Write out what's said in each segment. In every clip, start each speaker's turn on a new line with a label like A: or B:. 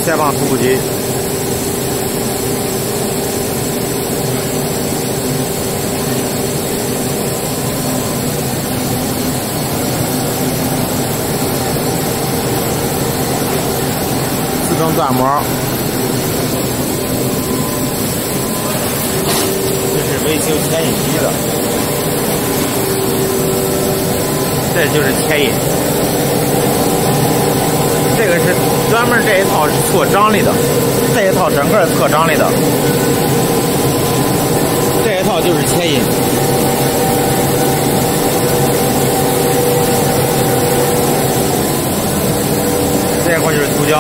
A: 斜棒徒步机。自动钻模。这是维修牵引机的。这就是牵引。这个是专门这一套是测张力的，这一套整个测张力的，这一套就是牵引。这一块就是涂胶。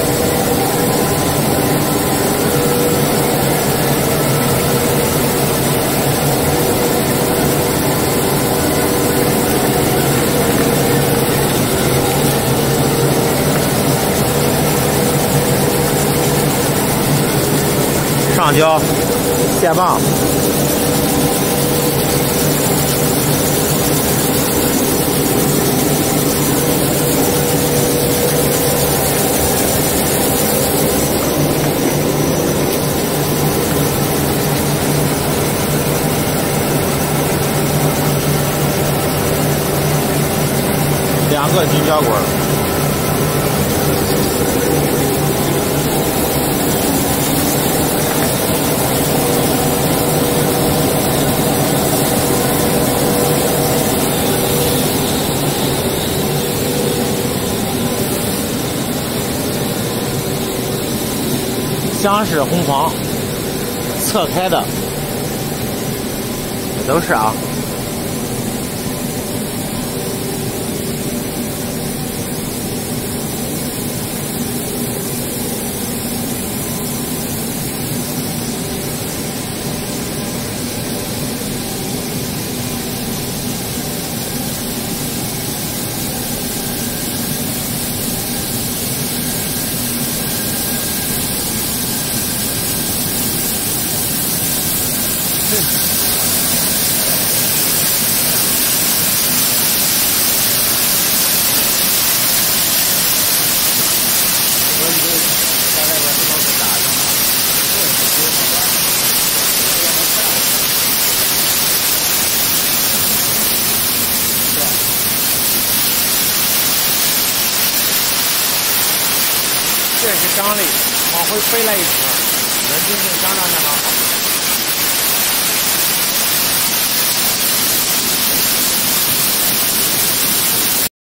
A: 上胶、线棒、2个均胶管。厢式红房，侧开的，都是啊。这是张力，往回飞来一尺，稳定性相当好。